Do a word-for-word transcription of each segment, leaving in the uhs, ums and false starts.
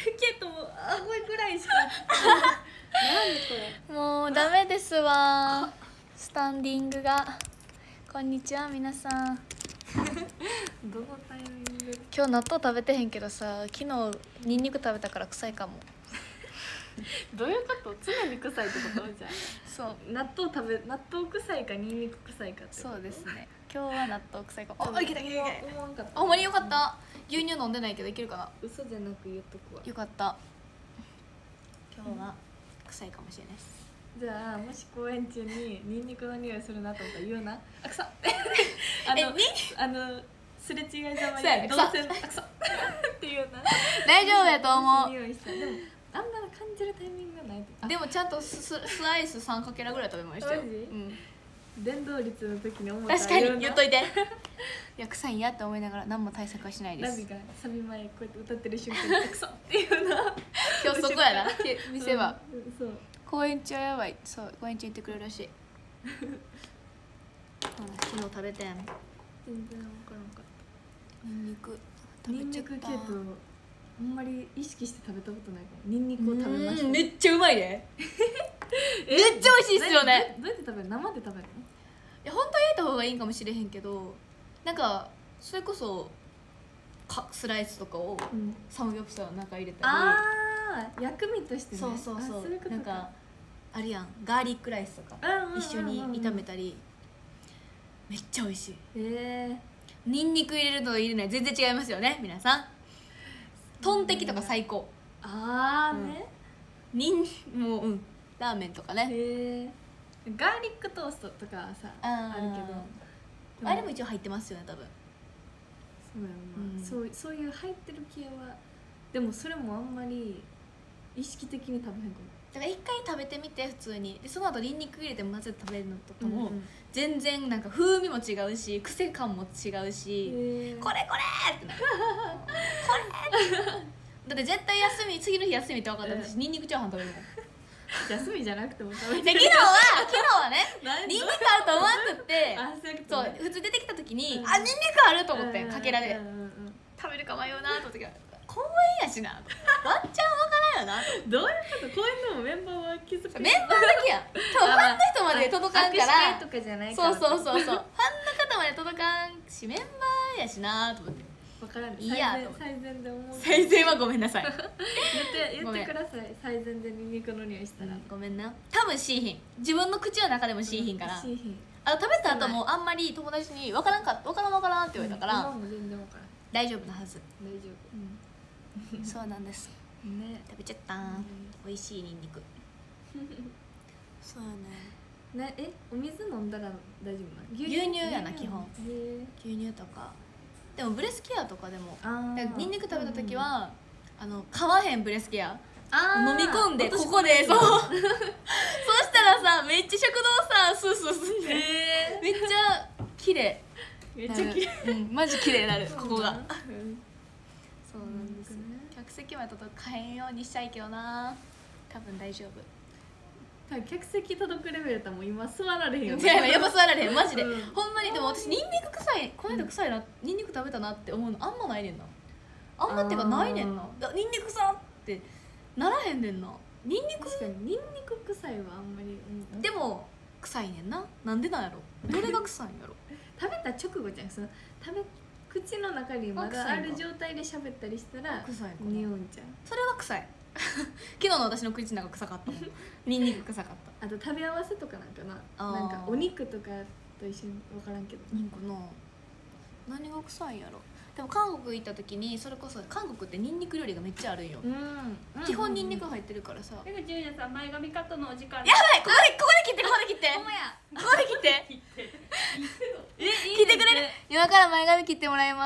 ケイトもあごぐらいしかなんでこれもうダメですわスタンディングが。こんにちは皆さんどのタイミング？ 今日納豆食べてへんけどさ、昨日ニンニク食べたから臭いかも。 どういうこと？常に臭いってことじゃん。 そう納豆食べ納豆臭いかニンニク臭いかってこと。 そうですね。今日は納豆臭いかも。 あ、いけたいけたいけた。 あ、ほんまによかった。牛乳飲んでないけどいけるかな。 嘘じゃなく言っとくわ。 よかった。今日は臭いかもしれないです。 じゃあもし公演中にニンニクの匂いするなと思ったら言うな。あ、臭っ。あのあのすれ違いざまに動線あ、臭っっていうな。 大丈夫やと思う。 匂いした。でもあんま感じるタイミングがない。 でもちゃんとススライスさんかけらぐらい食べましたよ。 マジ？ うん。 伝導率の時に思ったら確かに言っといて。いや臭いんやって思いながら何も対策はしないです。 ナビがサビ前こうやって歌ってる瞬間にクソっていうな。 今日そこやな。店は。 そう。 公演中はやばい。そう公演中行ってくれるらしい。昨日食べてん。 全然分からんかった。 ニンニク。 ニンニク系とあんまり意識して食べたことないかも。ニンニクを食べました。 めっちゃうまいね。めっちゃ美味しいっすよね。 どうやって食べる？生で食べるの？ いや本当は焼いた方がいいんかもしれへんけど、なんかそれこそかスライスとかをサムギョプサルの中入れたり、 ああ薬味としてね。 そうそうそう、 そういうことか。 なんかあるやん、ガーリックライスとか一緒に炒めたり、めっちゃ美味しい。 ええ。 ニンニク入れると入れない全然違いますよね皆さん。トンテキとか最高。 ああね。 ニンもううんラーメンとかね。 へえ。ガーリックトーストとかはさあるけど、 あれも一応入ってますよね多分。 そうやな、うん、そうそういう入ってる系はでもそれもあんまり意識的に食べへんかも。 だから一回食べてみて普通に。でその後ニンニク入れて混ぜて食べるのとかも、うんうん、全然なんか風味も違うし癖感も違うし、これこれってなる。これだって絶対休み次の日休みって分かったら私ニンニクチャーハン食べるもん。 休みじゃなくても食べてる。昨日は昨日はねニンニクあると思わなくってそう普通出てきた時に、うん、あニンニクあると思ってかけらで食べるか迷うなと思って公園やしなワンチャンわからんよな。 どういうこと？公園でもメンバーは気づく。 メンバーだけやん。多分ファンの人まで届かんから。 とかじゃないから。そうそうそうそう。ファンの方まで届かんしメンバーやしなと思って。 わからん。 いいやと。 最善で思う。 最善はごめんなさい。 言って言ってください。最善でニンニクの匂いしたら。 ごめんな。多分しいひん。自分の口の中でもしいひんから。しいひん。あの食べた後もあんまり友達にわからんかわからんわからんって言われたから。 今も全然わからん。 大丈夫なはず。 大丈夫。 そうなんですね。食べちゃったー。美味しいニンニク。そうね。 ね、え、お水飲んだら大丈夫な？ 牛乳やな基本。牛乳とか。でもブレスケアとかでも。ニンニク食べた時はあの買わへんブレスケア。飲み込んでここでそう。そうしたらさめっちゃ食堂さスースーすんで。めっちゃ綺麗。 めっちゃ綺麗。 うん、マジ綺麗になるここが。そうなんです。客席まで届かへんようにしたいけどな。多分大丈夫。 多分客席届くレベルだもん今座られへんよ。 やっぱ座られへんマジで。ほんまにでも私ニンニク臭いこの間臭いなニンニク食べたなって思うのあんまないねんな。あんまっていうかないねんな。ニンニク臭ってならへんねんな。ニンニク確かにニンニク臭いはあんまり。 でも臭いねんな。なんでなんやろ。どれが臭いんやろ。 食べた直後じゃん。その食べ口の中にまだある状態で喋ったりしたら臭いか匂うんじゃん。 それは臭い。昨日の私の口の中臭かったもん。ニンニク臭かった。 あと食べ合わせとかなんかな。なんかお肉とかと一緒に分からんけど。 いいんかな。何が臭いんやろ。でも韓国行った時にそれこそ韓国ってニンニク料理がめっちゃあるんよ。基本ニンニク入ってるからさ。 江口優也さん前髪カットのお時間。 やばいここでここで切ってここで切って。 ほんまや。 ここで切って。 切って。 え切ってくれる。今から前髪切ってもらいます。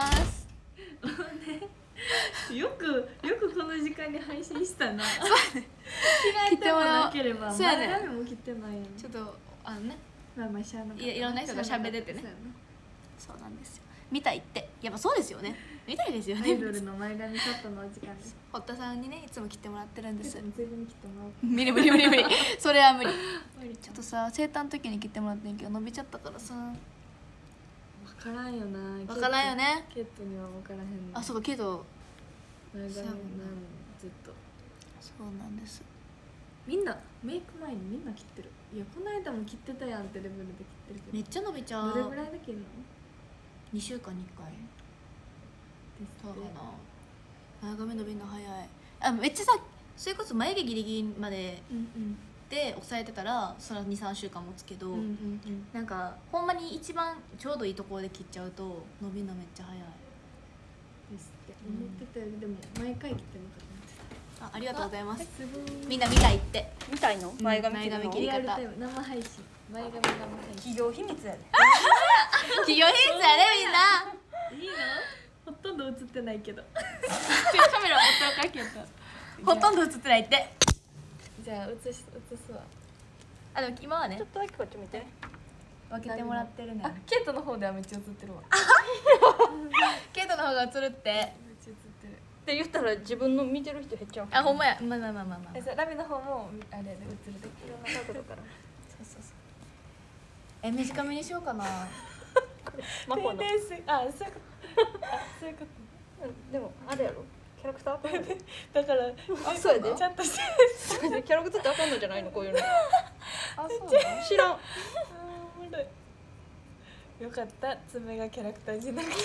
よくよくこの時間に配信したな。 切ってもらなければ前髪も切ってないやん。 ちょっとあのね。 まあまあしゃあなかった。 いろんな人が喋っててね。そうなんですよ。見たいってやっぱそうですよね。見たいですよね。 アイドルの前髪カットのお時間です。 堀田さんにねいつも切ってもらってるんです。 随分切ってもらう。 無理無理無理無理。それは無理。ちょっとさ生誕の時に切ってもらってんけど伸びちゃったからさ。 分からんよな。 分からんよね。 ケットには分からへん。 あそうかけど。 前髪なんずっと。 そうなんです。 みんなメイク前にみんな切ってる。いやこの間も切ってたやんってレベルで切ってるけど。 めっちゃ伸びちゃう。 どれぐらいで切るの？ にしゅうかんにいっかいですそうって。 かな。前髪伸びるの早い。あ、めっちゃさ、それこそ眉毛ギリギリまでうんうんで抑えてたらそれはにさんしゅうかん持つけど、 うんうんうんなんかほんまに一番ちょうどいいところで切っちゃうと伸びるのめっちゃ早い。 ですって思ってたよりでも毎回切ってなかった。 あ、ありがとうございます。 すごい。 みんな見たいって。 みたいの前髪切るの前髪切りリアルタイム生配信。前髪生配信。 企業秘密やで企業秘密やねみんな。 いいの？ほとんど映ってないけど。 カメラ持っておかけた。ほとんど映ってないって。 じゃあ映し映すわ。 あ、でも今はねちょっとだけこっち見て分けてもらってるね。 あ、ケイトの方ではめっちゃ映ってるわ。 ケイトの方が映るって。 めっちゃ映ってる。 って言ったら自分の見てる人減っちゃうあ、ほんまや。まあまあまあまあまあ。 え、それラビの方もあれで映るで。 いろんな角度からそうそうそう。え、短めにしようかな。 マコの丁寧すぎあ、そういうことあ、そういうこうんでもあれやろキャラクターあかんのとだからあ、そうやでちゃんとしてそれでキャラクターってあかんのじゃないのこういうのあ、そうなの。 知らんあーおもろいよかった爪がキャラクターじゃなくて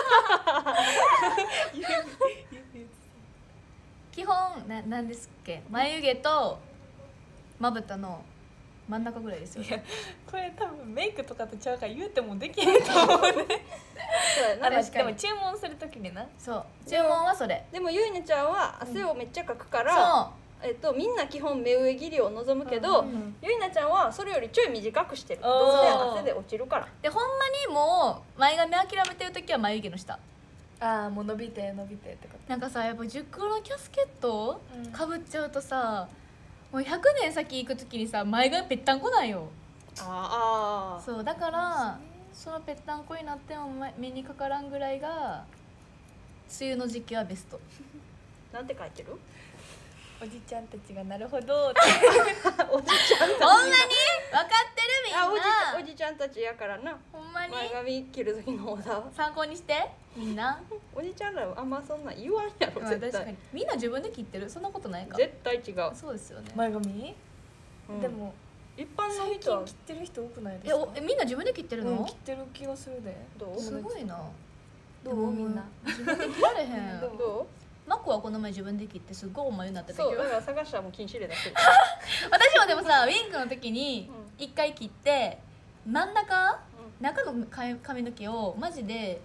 基本ななんですっけ、眉毛とまぶたの真ん中ぐらいですよ。 いやこれ多分メイクとかとちゃうから言うてもできへんと思うねそうやなあ確かにでも注文するときになそう。注文はそれ。 でもゆいねちゃんは汗をめっちゃかくから、 そえっと、みんな基本目上切りを望むけど、 うんうんゆいなちゃんはそれよりちょい短くしてるおーどうせ汗で落ちるからう。でほんまにもう前髪諦めてる時は眉毛の下。 ああもう伸びて伸びてってことなんかさ、やっぱ熟のキャスケットうんかぶっちゃうとさ、もうひゃくねん先行く時にさ前髪ぺったんこなんよ。 ああそうだからそのぺったんこになってもま目にかからんぐらいが梅雨の時期はベスト。 なんて書いてるおじちゃんたちがなるほどっておじちゃんたちほんまに分かってるみんあおじちゃんおな。 じちゃんたちやからなほんまに前髪切る時のオーダー参考にしてみんな。 おじちゃんらはあんまそんなん言わんやろまあ絶対確かにみんな自分で切ってる。そんなことないか。 絶対違う、 そうですよね。 前髪、 うんでも一般の最人は近切ってる人多くないですえかおえみんな自分で切ってるの、 うん、切ってる気がするでどうすごいな。 どでもうみんな自分で切られへん。 どうどマコはこの前自分で切ってすっごいお眉になってうたけど、 そうだから探したらもう禁止令出してる私もでもさウィンクの時にう一回切って真ん中中の髪髪の毛をマジで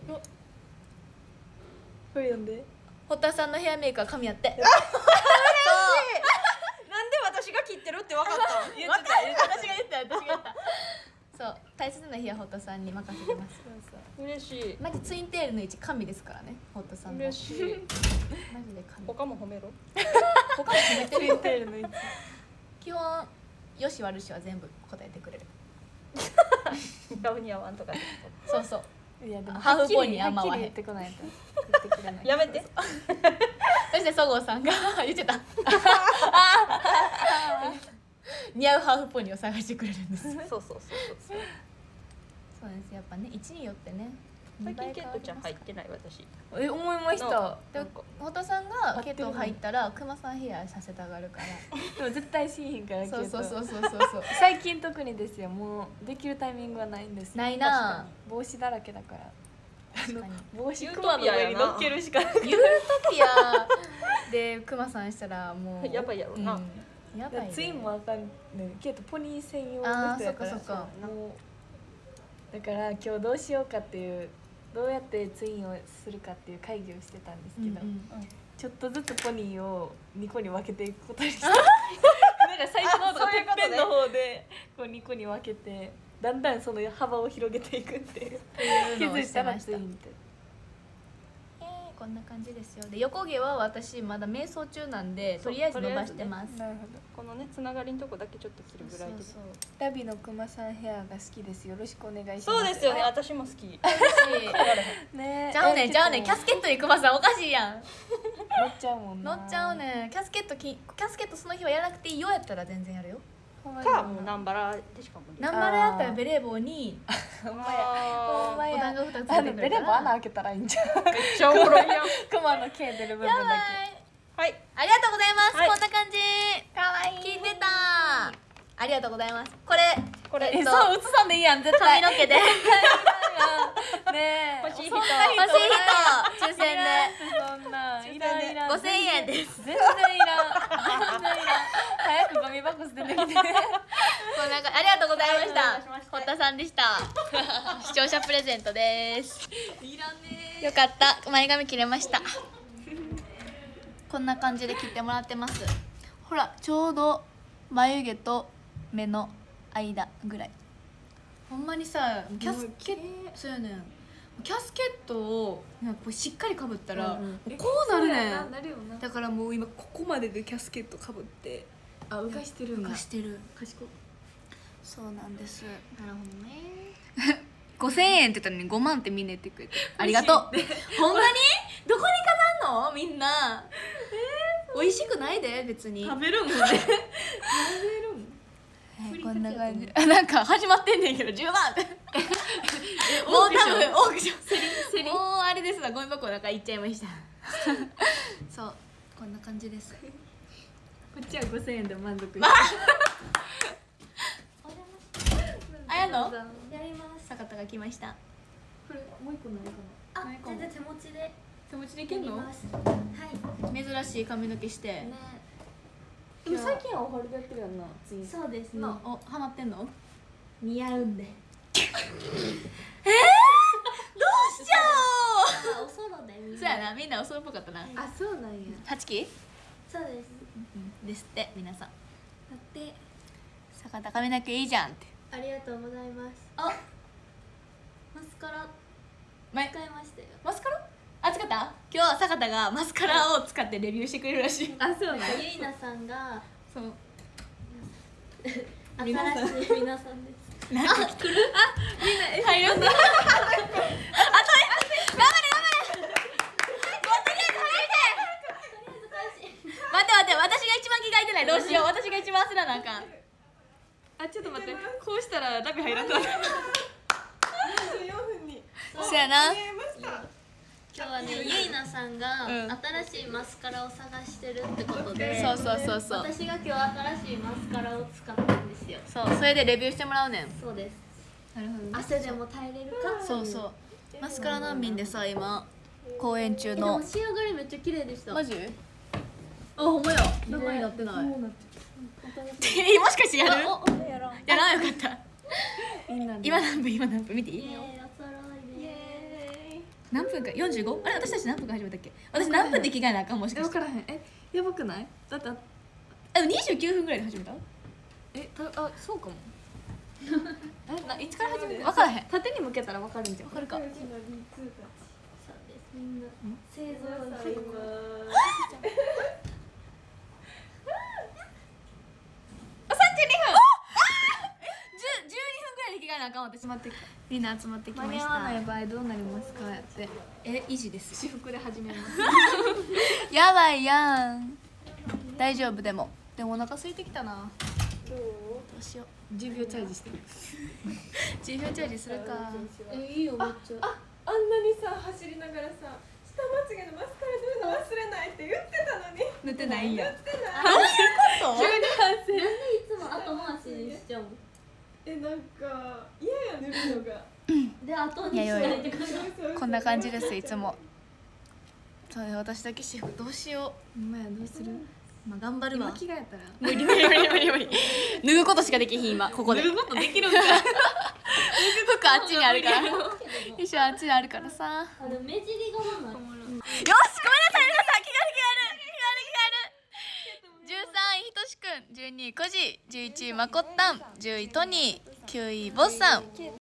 これ読んで堀田さんのヘアメーカー髪やってなんで私が切ってるって分かったの言ってた言ってた私が言った私が言ったそう大切な日は堀田さんに任せてます。 そうそう嬉しいマジツインテールの位置神ですからね堀田さんの。 嬉しいマジで神。 他も褒めろ他に褒めてるよ。 テールの位置基本よし悪しは全部答えてくれる。 似合う似合わんとかそうそういやでもハーフポニーはあんま合わへんっきり言ってこないと言ってくれないやめてそしてそごうさんが言ってた似合うハーフポニーを探してくれるんです。そうそうそうそうそうですやっぱね位置によってね。 最近ケイトちゃん入っってない私え思いましたなでなんか堀田さんがケイト入ったらクマさんヘアさせたがるかでも絶対しいひんかららそうそうそううそうそうそう最近特にですよもうできるタイミングはないんですよないな帽子だらけだから確かに帽子ユートクマのピアやな上に乗っけるしかないユートピアでクマさんしたらもうやばいやろなうんやばいねツインもあかんねけどポニー専用のあー人やからそっかそっかもうだから今日どうしようかっていうどうやってツインをするかっていう会議をしてたんですけど、 うんうんちょっとずつポニーをにこに分けていくことにしたなんか最初の方とかてっあそういうことねぺんの方でこうにこに分けてだんだんその幅を広げていくっていう気づいたらツインってえーこんな感じですよ。で横毛は私まだ瞑想中なんでとりあえず伸ばしてます。 なるほどこのねつながりのとこだけちょっと切るぐらいでそうラビのクマさんヘアが好きですよろしくお願いしますそうですよね私も好きそうねちゃうねんちゃうねんキャスケットにクマさんおかしいやん。 乗っちゃうもんな乗っちゃうねんキャスケットきキャスケットその日はやらなくていいよやったら全然やるよ。 ほんまにかもう南原でしかもナンバラやったらベレー帽にほんまやほんまおや団子ふたつあ出てくるかのベレも穴ら。 開けたらいいんじゃんめっちゃおもろいやんクマの毛出る部分だけやばい。 はいありがとうございます。 ありがとうございます。これこれえっとそう映さんでいいやん絶対髪の毛でねえ欲しい人そんな欲しい人抽選でそんなんいらんいらんごせんえんです全然いらん全然いらん早くゴミ箱捨ててきてこんなかありがとうございましお願たいしました堀田さんでした視聴者プレゼントですいらんねよかった前髪切れましたこんな感じで切ってもらってます。ほらちょうど眉毛と目の間ぐらい。ほんまにさキャスケットそうやねんキャスケットをなんかこうしっかりかぶったら、 うんうんもうこうなるねそうんなるよなだからもう今ここまででキャスケットかぶってあ浮かしてるんだ浮かしてる。 賢いそうなんです。 なるほどね。 ごせんえんって言ったのにごまんってみんな言ってくれてありがとう。ほんまにどこに飾んのみんな、えー、美味しくないで別に食べるんもね食べるんはい、こんな感じなんか始まってんねんけどじゅうまんってもう多分オークションセリもうあれですわゴミ箱の中行っちゃいましたそうこんな感じですこっちはごせんえんで満足してあやのやります。 坂田が来ました。 これもう一個ないかあない、かも全然手持ちで手持ちでいけんのやります。はい。 珍しい髪の毛して、 ね。 でも最近はおはるでやってるやんなツインそうですね。 なおハマってんの似合うんで。 どうしちゃあ、おそろでみんな。 そうやなみんなおそろっぽかったなあそうなんやはちきそうです。 ですって皆さんだって坂田髪の毛いいじゃんってありがとうございます。 あマスカラ前使いましたよ。 マスカラあ使った今日は坂田がマスカラを使ってレビューしてくれるらしいあそうなんやゆいなさんがそう新しい皆さんです。 なんか来るあみんな入るんだあと頑張れ頑張れもうとりあえず入り待って待って私が一番着替えてないどうしよう私が一番焦らなあかんあちょっと待ってこうしたらダビ入らんかったにじゅうよんふんにそやな今日はねゆいなさんがうん新しいマスカラを探してるってことで、 そうそうそうそう私が今日新しいマスカラを使ったんですよ。 そうそれでレビューしてもらうねんそうです。 なるほど汗でも耐えれるか。 そうそうマスカラ難民でさ今公演中えでもの仕上がりめっちゃ綺麗でした。 マジあほんまやダメになってないそうなってえもしかしてやるおおやろう。 やらんよかったみんなで今何分今何分見ていいイエーイお揃いで。 何分か よんじゅうご? あれ私たち何分か始めたっけ私何分で着替えなあかんもしえかして分からへんえやばくないだってああでもにじゅうきゅうふんぐらいで始めたえたあそうかもえないつから始めて分からへん縦に向けたら分かるんじゃん分かるかそうです。みんな勢ぞろいしてる。 あさんじゅうにふんあじゅうじゅうにふんぐらいで着替えなあかん私待ってみんな集まってきまし間に合わないた場合どうなりますかやってえ維持です私服で始めますやばいやん大丈夫でもでもお腹空いてきたなどうしようじゅうびょうチャージしてるじゅうびょうチャージするかえいいよめっちゃ。 あ、あんなにさ走りながらさ下まつげのマスカラ塗るの忘れないって言ってたのに塗ってないんや塗ってない急に反省なんでいつも後回しにしちゃうの？ え、なんか嫌や塗るのがで後にしないって感じ。 こんな感じですいつもそう私だけ私服どうしよほんまやどうするうまあ頑張る今わ着替えたら無理無理無理無理無理脱ぐことしかできひん今ここで脱ぐことできるんか服あっちにあるから衣装あっちにあるからさあでも目尻がまない。 よしごめんなさい皆さん着替える着替える着替えるじゅうさんいひとしくんじゅうにいこじじゅういちいまこったんじゅういトニーきゅういボッサン